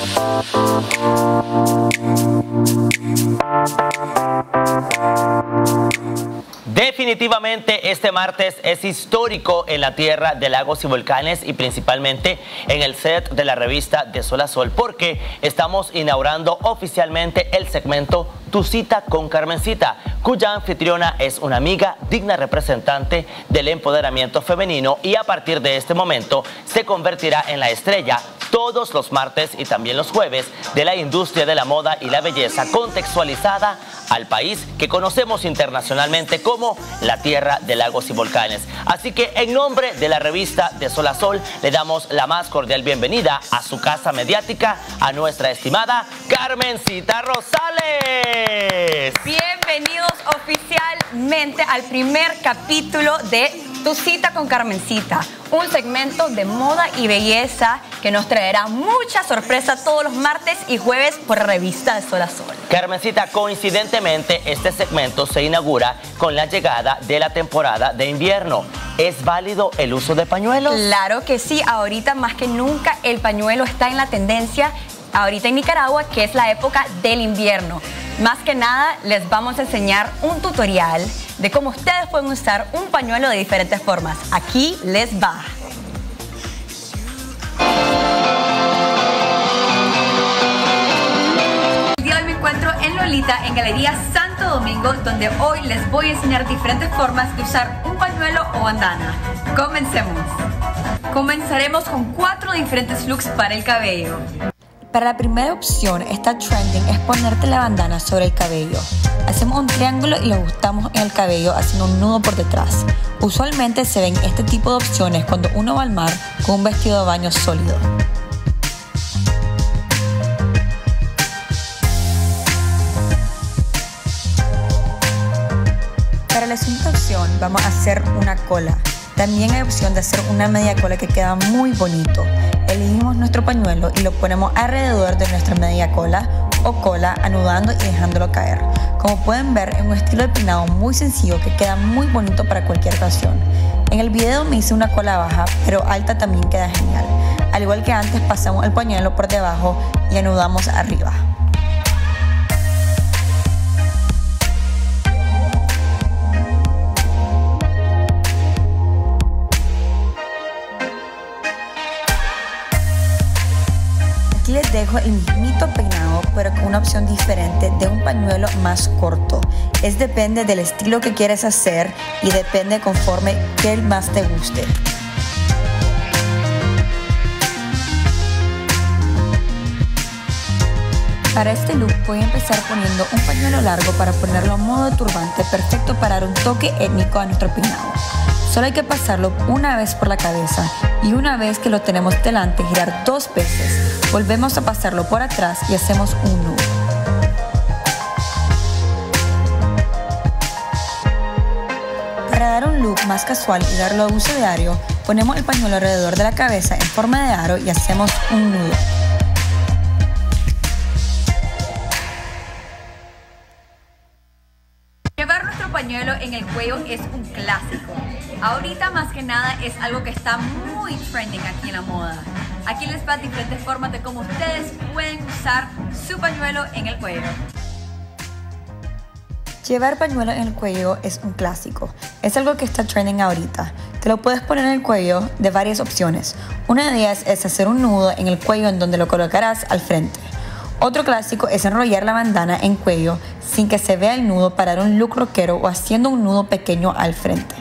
Definitivamente este martes es histórico en la tierra de lagos y volcanes y principalmente en el set de la revista De Sol a Sol, porque estamos inaugurando oficialmente el segmento Tu Cita con Carmencita, cuya anfitriona es una amiga digna representante del empoderamiento femenino y a partir de este momento se convertirá en la estrella todos los martes y también los jueves de la industria de la moda y la belleza contextualizada al país que conocemos internacionalmente como la tierra de lagos y volcanes. Así que en nombre de la revista De Sol a Sol le damos la más cordial bienvenida a su casa mediática a nuestra estimada Carmencita Rosales. Bienvenidos oficialmente al primer capítulo de Tu Cita con Carmencita, un segmento de moda y belleza que nos traerá muchas sorpresas todos los martes y jueves por la revista De Sol a Sol. Carmencita, coincidentemente este segmento se inaugura con la llegada de la temporada de invierno. ¿Es válido el uso de pañuelos? Claro que sí, ahorita más que nunca el pañuelo está en la tendencia, ahorita en Nicaragua, que es la época del invierno. Más que nada les vamos a enseñar un tutorial de cómo ustedes pueden usar un pañuelo de diferentes formas. Aquí les va. El día de hoy me encuentro en Lolita, en Galería Santo Domingo, donde hoy les voy a enseñar diferentes formas de usar un pañuelo o bandana. Comencemos. Comenzaremos con 4 diferentes looks para el cabello. Para la primera opción, esta trending es ponerte la bandana sobre el cabello. Hacemos un triángulo y lo ajustamos en el cabello haciendo un nudo por detrás. Usualmente se ven este tipo de opciones cuando uno va al mar con un vestido de baño sólido. Para la segunda opción vamos a hacer una cola. También hay opción de hacer una media cola que queda muy bonito. Elegimos nuestro pañuelo y lo ponemos alrededor de nuestra media cola o cola, anudando y dejándolo caer. Como pueden ver, es un estilo de peinado muy sencillo que queda muy bonito para cualquier ocasión. En el video me hice una cola baja, pero alta también queda genial. Al igual que antes, pasamos el pañuelo por debajo y anudamos arriba. Aquí les dejo el mismito peinado, pero con una opción diferente de un pañuelo más corto. Depende del estilo que quieres hacer y depende conforme que más te guste. Para este look voy a empezar poniendo un pañuelo largo para ponerlo a modo de turbante, perfecto para dar un toque étnico a nuestro peinado. Solo hay que pasarlo una vez por la cabeza y una vez que lo tenemos delante, girar 2 veces. Volvemos a pasarlo por atrás y hacemos un nudo. Para dar un look más casual y darlo a uso diario, ponemos el pañuelo alrededor de la cabeza en forma de aro y hacemos un nudo. Llevar nuestro pañuelo en el cuello es un clásico. Ahorita más que nada es algo que está muy trending aquí en la moda. Aquí les va diferentes formas de cómo ustedes pueden usar su pañuelo en el cuello. Llevar pañuelo en el cuello es un clásico. Es algo que está trending ahorita. Te lo puedes poner en el cuello de varias opciones. Una de ellas es hacer un nudo en el cuello en donde lo colocarás al frente. Otro clásico es enrollar la bandana en cuello sin que se vea el nudo para dar un look rockero o haciendo un nudo pequeño al frente.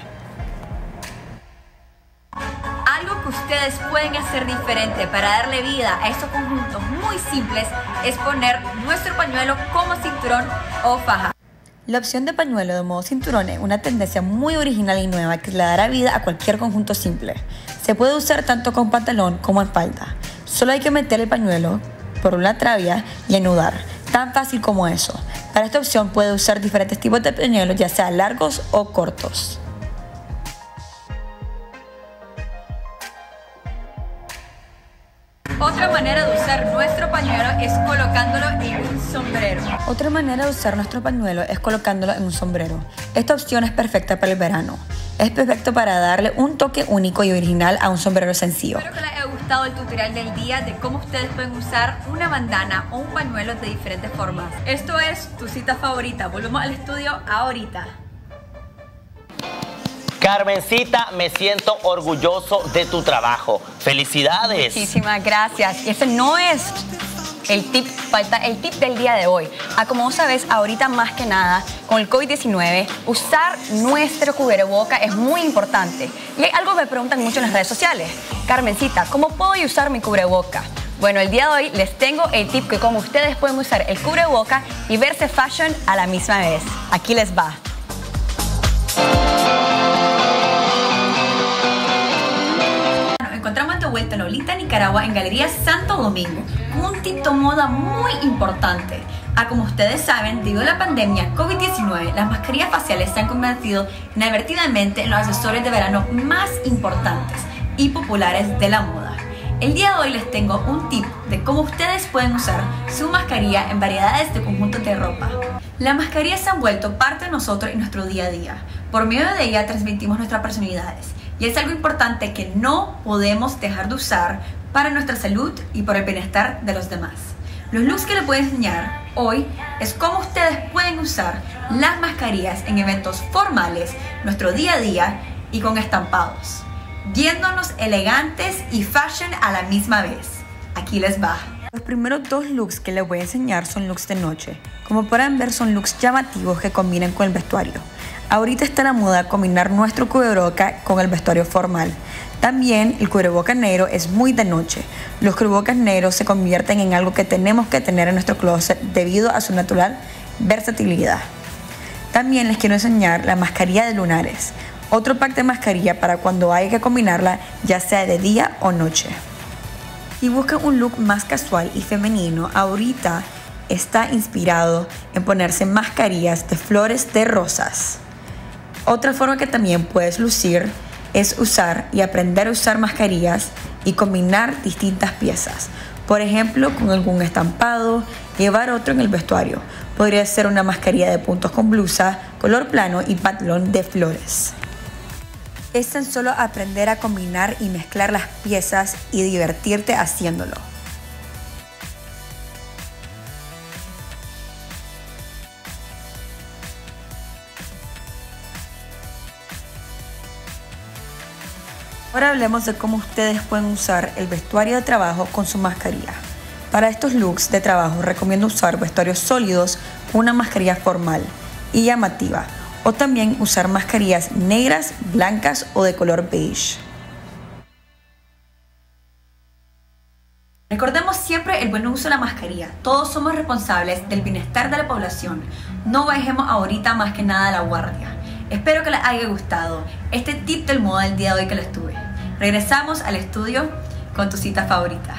Algo que ustedes pueden hacer diferente para darle vida a estos conjuntos muy simples es poner nuestro pañuelo como cinturón o faja. La opción de pañuelo de modo cinturón es una tendencia muy original y nueva que le dará vida a cualquier conjunto simple. Se puede usar tanto con pantalón como en falda. Solo hay que meter el pañuelo por una trabia y anudar. Tan fácil como eso. Para esta opción puede usar diferentes tipos de pañuelos, ya sea largos o cortos. Otra manera de usar nuestro pañuelo es colocándolo en un sombrero. Esta opción es perfecta para el verano. Es perfecto para darle un toque único y original a un sombrero sencillo. Espero que les haya gustado el tutorial del día de cómo ustedes pueden usar una bandana o un pañuelo de diferentes formas. Esto es tu cita favorita. Volvemos al estudio ahorita. Carmencita, me siento orgulloso de tu trabajo. ¡Felicidades! Muchísimas gracias. Y ese no es el tip, falta el tip del día de hoy. Como vos sabés, ahorita más que nada, con el COVID-19, usar nuestro cubreboca es muy importante. Y hay algo que me preguntan mucho en las redes sociales. Carmencita, ¿cómo puedo usar mi cubreboca? Bueno, el día de hoy les tengo el tip que cómo ustedes pueden usar el cubreboca y verse fashion a la misma vez. Aquí les va. Encontramos de vuelta en Lolita, Nicaragua, en Galería Santo Domingo, con un tip de moda muy importante. Como ustedes saben, debido a la pandemia COVID-19, las mascarillas faciales se han convertido inadvertidamente en los accesorios de verano más importantes y populares de la moda. El día de hoy les tengo un tip de cómo ustedes pueden usar su mascarilla en variedades de conjuntos de ropa. Las mascarillas se han vuelto parte de nosotros en nuestro día a día. Por medio de ella transmitimos nuestras personalidades. Y es algo importante que no podemos dejar de usar para nuestra salud y por el bienestar de los demás. Los looks que les voy a enseñar hoy es cómo ustedes pueden usar las mascarillas en eventos formales, nuestro día a día y con estampados, viéndonos elegantes y fashion a la misma vez. Aquí les va. Los primeros dos looks que les voy a enseñar son looks de noche. Como podrán ver, son looks llamativos que combinan con el vestuario. Ahorita está la moda combinar nuestro cubreboca con el vestuario formal. También el cubreboca negro es muy de noche. Los cubrebocas negros se convierten en algo que tenemos que tener en nuestro closet debido a su natural versatilidad. También les quiero enseñar la mascarilla de lunares. Otro pack de mascarilla para cuando hay que combinarla, ya sea de día o noche. Si buscan un look más casual y femenino, ahorita está inspirado en ponerse mascarillas de flores de rosas. Otra forma que también puedes lucir es usar y aprender a usar mascarillas y combinar distintas piezas. Por ejemplo, con algún estampado, llevar otro en el vestuario. Podría ser una mascarilla de puntos con blusa, color plano y pantalón de flores. Es tan solo aprender a combinar y mezclar las piezas y divertirte haciéndolo. Ahora hablemos de cómo ustedes pueden usar el vestuario de trabajo con su mascarilla. Para estos looks de trabajo recomiendo usar vestuarios sólidos con una mascarilla formal y llamativa, o también usar mascarillas negras, blancas o de color beige. Recordemos siempre el buen uso de la mascarilla. Todos somos responsables del bienestar de la población. No bajemos ahorita más que nada la guardia. Espero que les haya gustado este tip del moda del día de hoy que les tuve. Regresamos al estudio con tu cita favorita.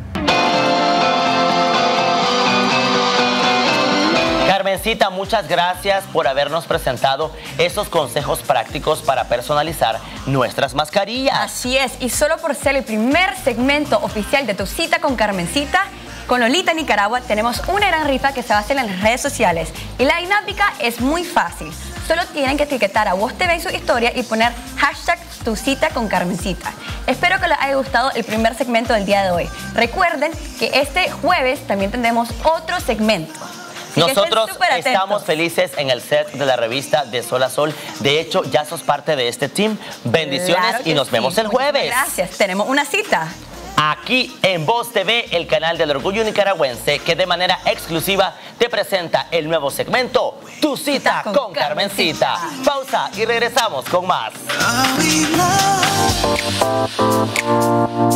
Carmencita, muchas gracias por habernos presentado estos consejos prácticos para personalizar nuestras mascarillas. Así es, y solo por ser el primer segmento oficial de Tu Cita con Carmencita, con Lolita Nicaragua tenemos una gran rifa que se va a hacer en las redes sociales. Y la dinámica es muy fácil. Solo tienen que etiquetar a Voz TV en su historia y poner hashtag Tu Cita con Carmencita. Espero que les haya gustado el primer segmento del día de hoy. Recuerden que este jueves también tendremos otro segmento. Nosotros estamos felices en el set de la revista De Sol a Sol. De hecho, ya sos parte de este team. Bendiciones Claro y nos vemos el jueves. Gracias, tenemos una cita. Aquí en Voz TV, el canal del orgullo nicaragüense, que de manera exclusiva te presenta el nuevo segmento, Tu Cita con Carmencita. Pausa y regresamos con más.